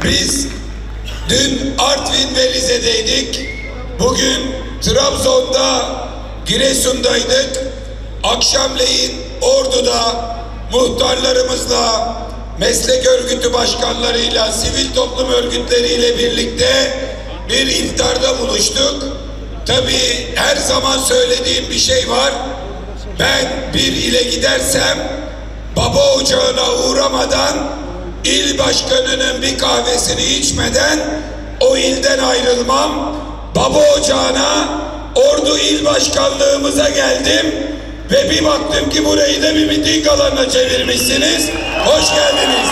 Biz dün Artvin ve Rize'deydik. Bugün Trabzon'da, Giresun'daydık. Akşamleyin Ordu'da muhtarlarımızla, meslek örgütü başkanlarıyla, sivil toplum örgütleriyle birlikte bir iftarda buluştuk. Tabii her zaman söylediğim bir şey var. Ben bir ile gidersem baba ocağına uğramadan, il başkanının bir kahvesini içmeden o ilden ayrılmam. Baba ocağına, Ordu il başkanlığımıza geldim ve bir baktım ki burayı da bir miting alanına çevirmişsiniz. Hoş geldiniz.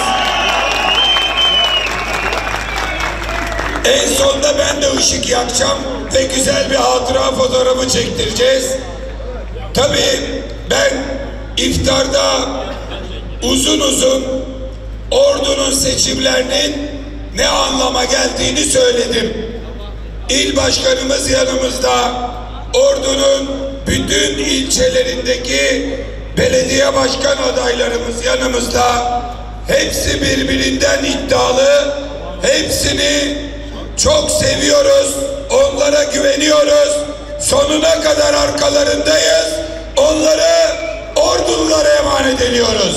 En sonunda ben de ışık yakacağım ve güzel bir hatıra fotoğrafı çektireceğiz. Tabii ben iftarda uzun uzun Ordu'nun seçimlerinin ne anlama geldiğini söyledim. İl başkanımız yanımızda, Ordu'nun bütün ilçelerindeki belediye başkan adaylarımız yanımızda. Hepsi birbirinden iddialı, hepsini çok seviyoruz, onlara güveniyoruz, sonuna kadar arkalarındayız, onları Ordululara emanet ediyoruz.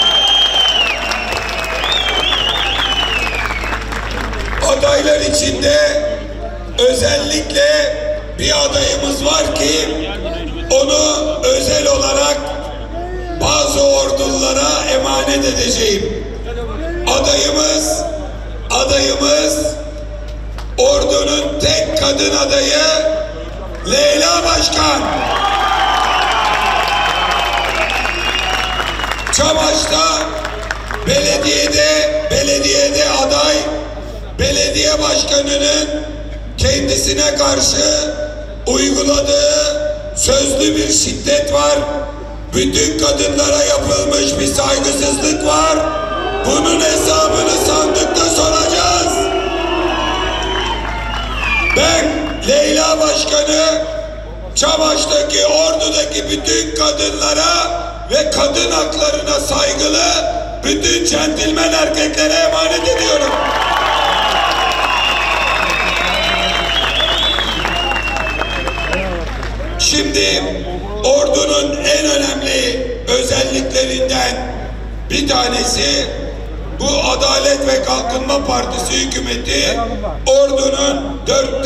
Adaylar içinde özellikle bir adayımız var ki onu özel olarak bazı Ordululara emanet edeceğim. Adayımız Ordu'nun tek kadın adayı Leyla Başkan. Çamaş'ta belediyede aday, belediye başkanının kendisine karşı uyguladığı sözlü bir şiddet var. Bütün kadınlara yapılmış bir saygısızlık var. Bunun hesabını sandıkta soracağız. Ben Leyla Başkanı Çamaş'taki, Ordu'daki bütün kadınlara ve kadın haklarına saygılı bütün centilmen erkeklere emanet ediyorum. Şimdi Ordu'nun en önemli özelliklerinden bir tanesi, bu Adalet ve Kalkınma Partisi hükümeti Ordu'nun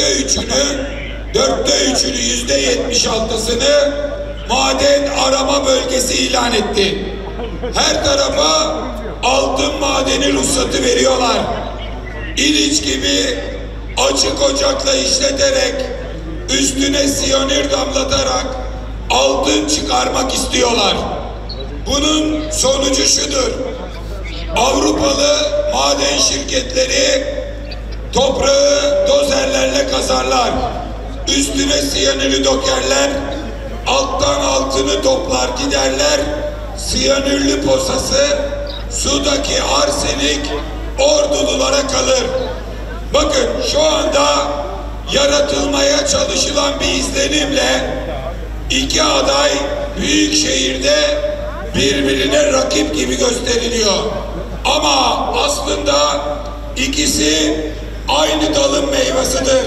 dörtte üçünü %76'sını maden arama bölgesi ilan etti. Her tarafa altın madeni ruhsatı veriyorlar. İliç gibi açık ocakla işleterek, üstüne siyanür damlatarak altın çıkarmak istiyorlar. Bunun sonucu şudur: Avrupalı maden şirketleri toprağı dozerlerle kazarlar, üstüne siyanürü dökerler, alttan altını toplar giderler, siyanürlü posası, sudaki arsenik Ordululara kalır. Bakın şu anda yaratılmaya çalışılan bir izlenimle iki aday büyük şehirde birbirine rakip gibi gösteriliyor. Ama aslında ikisi aynı dalın meyvesidir.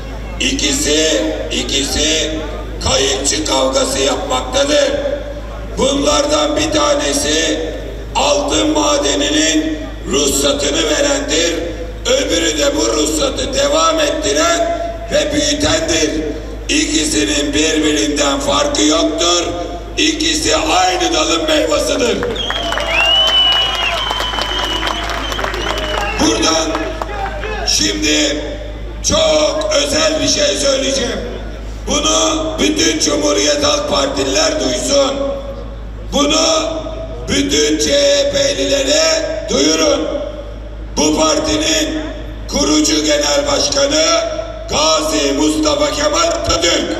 İkisi kayıkçı kavgası yapmaktadır. Bunlardan bir tanesi altın madeninin ruhsatını verendir. Öbürü de bu ruhsatı devam ettiren ve büyütendir. İkisinin birbirinden farkı yoktur. İkisi aynı dalın meyvesidir. Buradan şimdi çok özel bir şey söyleyeceğim. Bunu bütün Cumhuriyet Halk Partililer duysun. Bunu bütün CHP'lilere duyurun. Bu partinin kurucu genel başkanı Gazi Mustafa Kemal Atatürk.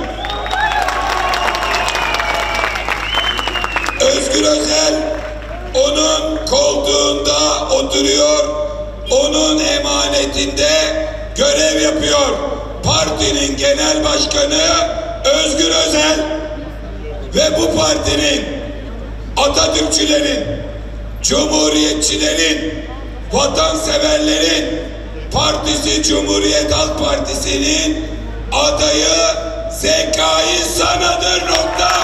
Özgür Özel onun koltuğunda oturuyor, onun emanetinde görev yapıyor. Partinin genel başkanı Özgür Özel ve bu partinin Atatürkçülerin, Cumhuriyetçilerin, vatanseverlerin Partisi Cumhuriyet Halk Partisi'nin adayı Zekai Sana'dır. Nokta.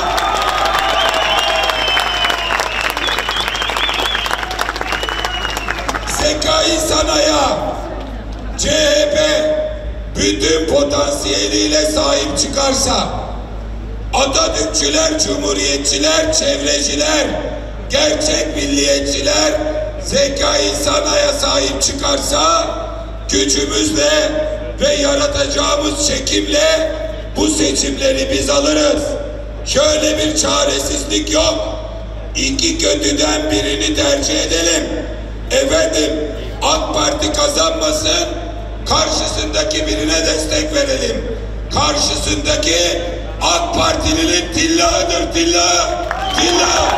Zekai Sana'ya CHP bütün potansiyeliyle sahip çıkarsa, Atatürkçüler, Cumhuriyetçiler, çevreciler, gerçek milliyetçiler Zekai Sana'ya sahip çıkarsa, gücümüzle ve yaratacağımız çekimle bu seçimleri biz alırız. Şöyle bir çaresizlik yok. İki kötüden birini tercih edelim. Efendim, AK Parti kazanmasın, karşısındaki birine destek verelim. Karşısındaki AK Partilinin tillahıdır, tillah, tillah.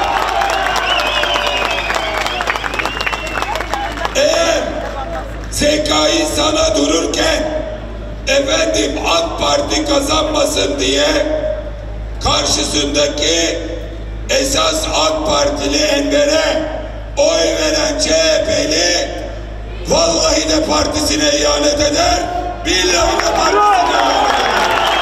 Eğer Zekai Sana dururken efendim AK Parti kazanmasın diye karşısındaki esas AK Partili Enver'e oy veren CHP'li vallahi de partisine ihanet eder, billahi de partisine ihanet eder.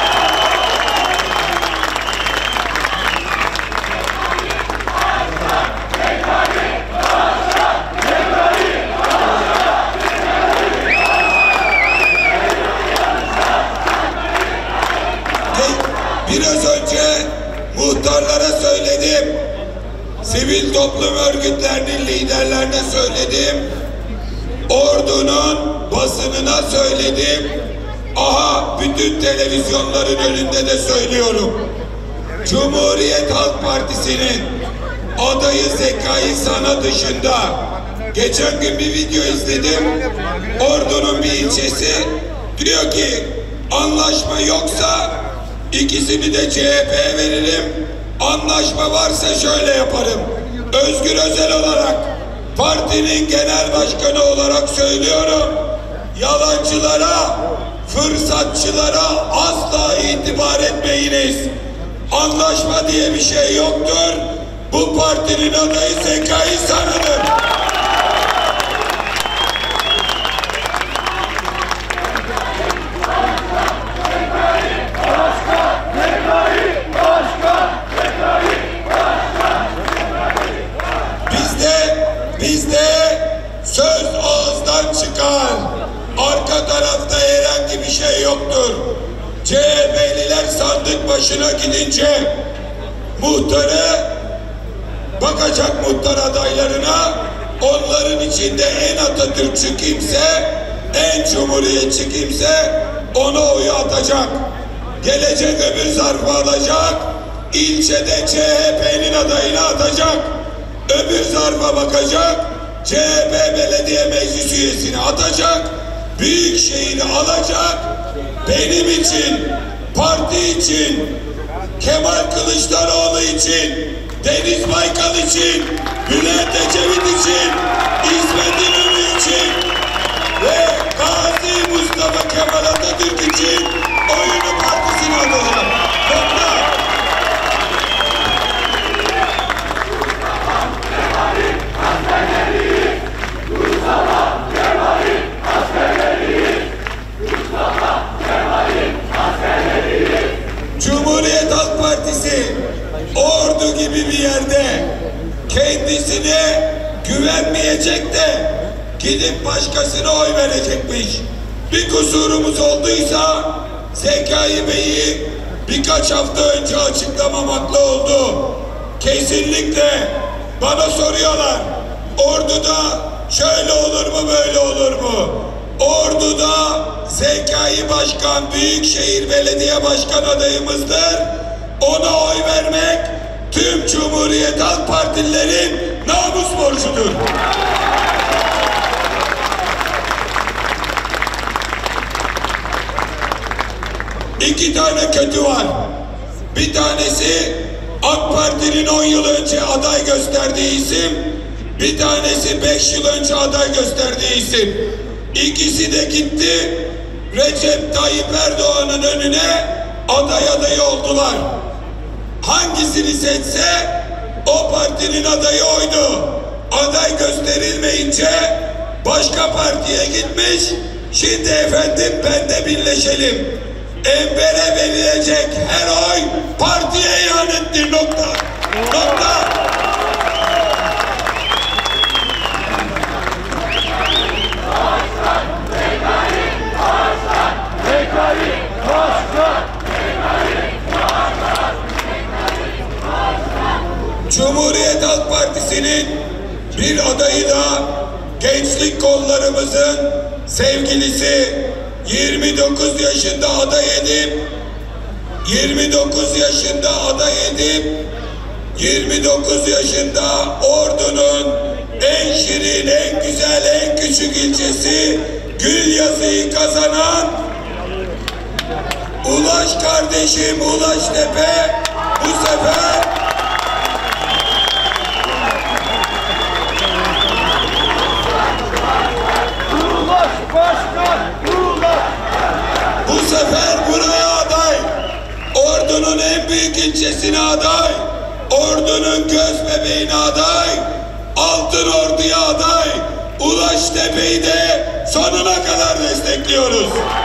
Biraz önce muhtarlara söyledim, sivil toplum örgütlerinin liderlerine söyledim, ordunun basınına söyledim, aha bütün televizyonların önünde de söylüyorum. Cumhuriyet Halk Partisi'nin adayı Zekai Sana dışında geçen gün bir video izledim. Ordunun bir ilçesi diyor ki anlaşma yoksa İkisini de CHP'ye veririm. Anlaşma varsa şöyle yaparım. Özgür Özel olarak, partinin genel başkanı olarak söylüyorum. Yalancılara, fırsatçılara asla itibar etmeyiniz. Anlaşma diye bir şey yoktur. Bu partinin adayı Zekai Sana'dır. Bizde söz ağızdan çıkar. Arka tarafta herhangi bir şey yoktur. CHP'liler sandık başına gidince muhtarı bakacak muhtar adaylarına, onların içinde en Atatürkçü kimse, en Cumhuriyetçi kimse ona oyu atacak. Gelecek öbür zarfı alacak, ilçede CHP'nin adayını atacak. Öbür zarfa bakacak, CHP belediye meclis üyesini atacak, Büyükşehir'i alacak, benim için, parti için, Kemal Kılıçdaroğlu için, Deniz Baykal için, Bülent Ecevit için, İsmet İnönü için ve Gazi Mustafa Kemal Atatürk için oyunu partisine atacak. Cumhuriyet Halk Partisi Ordu gibi bir yerde kendisine güvenmeyecek de gidip başkasına oy verecekmiş. Bir kusurumuz olduysa Zekai Bey'i birkaç hafta önce açıklamamakla oldu. Kesinlikle bana soruyorlar, Ordu'da şöyle olur mu böyle olur mu? Ordu'da Zekai Başkan Büyükşehir Belediye Başkan adayımızdır. Ona oy vermek tüm Cumhuriyet Halk Partililerin namus borcudur. İki tane kötü var. Bir tanesi AK Parti'nin 10 yıl önce aday gösterdiği isim, bir tanesi 5 yıl önce aday gösterdiği isim. İkisi de gitti Recep Tayyip Erdoğan'ın önüne aday adayı oldular. Hangisini seçse o partinin adayı oydu. Aday gösterilmeyince başka partiye gitmiş, Şimdi efendim ben de birleşelim. Enver'e verilecek her oy partiye ihanettir. Nokta. Nokta. Cumhuriyet Halk Partisi'nin bir adayı da gençlik kollarımızın sevgilisi 29 yaşında aday edip 29 yaşında Ordu'nun en şirin, en güzel, en küçük ilçesi Gülyazı'yı kazanan Ulaş kardeşim Ulaş Tepe bu sefer buraya aday. Ordu'nun en büyük ilçesine aday. Ordu'nun göz bebeğine aday. Altın Ordu'ya aday. Ulaş Tepe'yi de sonuna kadar destekliyoruz.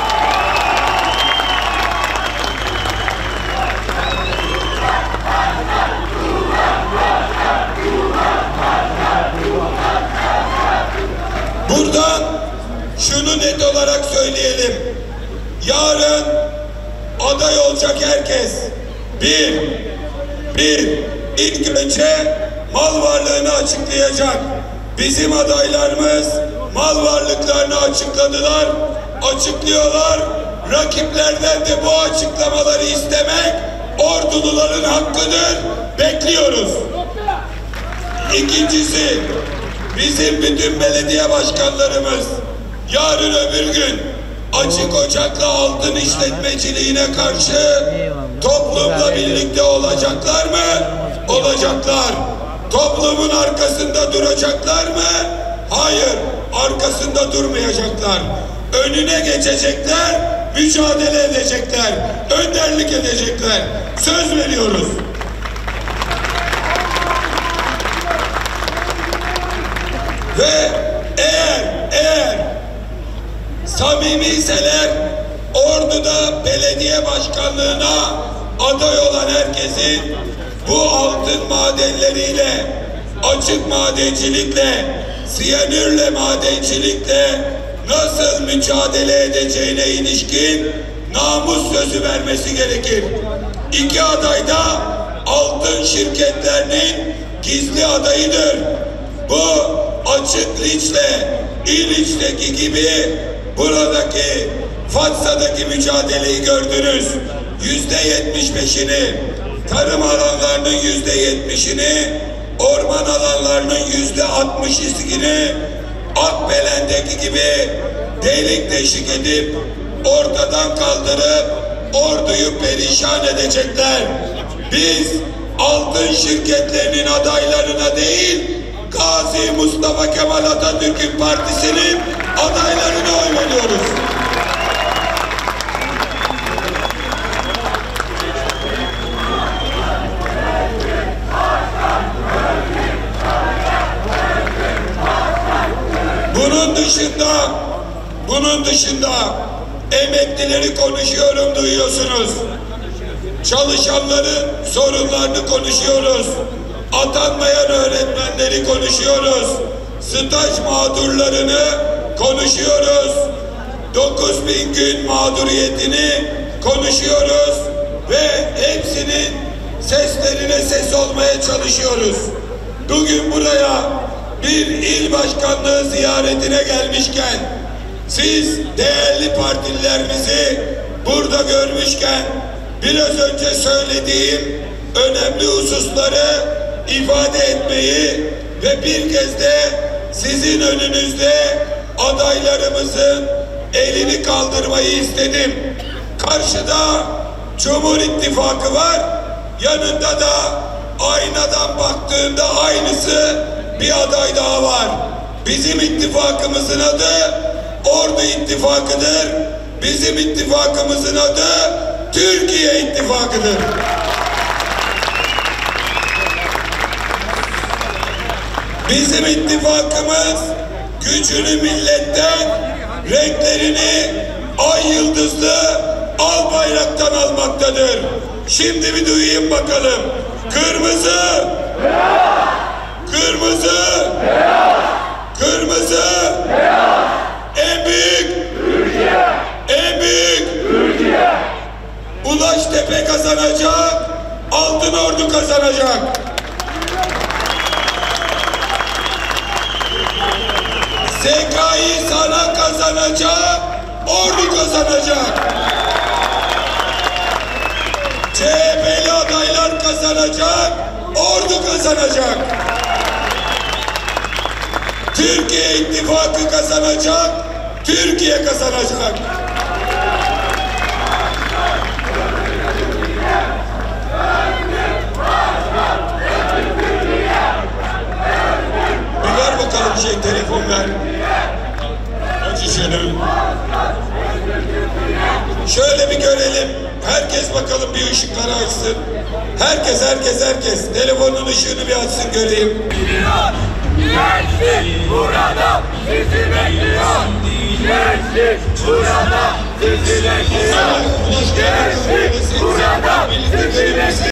Buradan şunu net olarak söyleyelim. Yarın aday olacak herkes ilk önce mal varlığını açıklayacak. Bizim adaylarımız mal varlıklarını açıkladılar, açıklıyorlar. Rakiplerden de bu açıklamaları istemek Orduluların hakkıdır. Bekliyoruz. İkincisi, bizim bütün belediye başkanlarımız yarın öbür gün açık ocakla altın işletmeciliğine karşı toplumla birlikte olacaklar mı? Olacaklar. Toplumun arkasında duracaklar mı? Hayır, arkasında durmayacaklar. Önüne geçecekler, mücadele edecekler, önderlik edecekler. Söz veriyoruz. Ve eğer samimiyseler Ordu'da belediye başkanlığına aday olan herkesin bu altın madenleriyle, açık madencilikle, siyanürle madencilikle nasıl mücadele edeceğine ilişkin namus sözü vermesi gerekir. İki aday da altın şirketlerinin gizli adayıdır. Bu açık linçle, İliç'teki gibi buradaki Fatsa'daki mücadeleyi gördünüz. %75'ini, tarım alanlarının %70'ini, orman alanlarının %60'ını Akbelen'deki gibi delik deşik edip ortadan kaldırıp Ordu'yu perişan edecekler. Biz altın şirketlerinin adaylarına değil, Gazi Mustafa Kemal Atatürk'ün partisinin adaylarına oy veriyoruz. Bunun dışında emeklileri konuşuyorum, duyuyorsunuz. Çalışanların sorunlarını konuşuyoruz. Atanmayan öğretmenleri konuşuyoruz. Staj mağdurlarını konuşuyoruz. 9.000 gün mağduriyetini konuşuyoruz. Ve hepsinin seslerine ses olmaya çalışıyoruz. Bugün buraya bir il başkanlığı ziyaretine gelmişken, siz değerli partililerimizi burada görmüşken, biraz önce söylediğim önemli hususları ifade etmeyi ve bir kez de sizin önünüzde adaylarımızın elini kaldırmayı istedim. Karşıda Cumhur İttifakı var, yanında da aynadan baktığında aynısı bir aday daha var. Bizim ittifakımızın adı Ordu İttifakı'dır. Bizim ittifakımızın adı Türkiye İttifakı'dır. Bizim ittifakımız gücünü milletten, renklerini ay yıldızlı al bayraktan almaktadır. Şimdi bir duyayım bakalım. Kırmızı, beyaz. Kırmızı, beyaz. Kırmızı, beyaz. En büyük Türkiye. En büyük Türkiye. Ulaştepe kazanacak, Altınordu kazanacak. Zekai Sana kazanacak, Ordu kazanacak. CHP'li adaylar kazanacak, Ordu kazanacak. Türkiye İttifakı kazanacak, Türkiye kazanacak. Bir ver bakalım telefon ver. Aç şunu. Şöyle bir görelim. Herkes bakalım bir ışıkları açsın. Herkes. Telefonun ışığını bir açsın göreyim. Gençlik burada sizi bekliyor. Gençlik burada sizi bekliyor. Gençlik burada sizi bekliyor.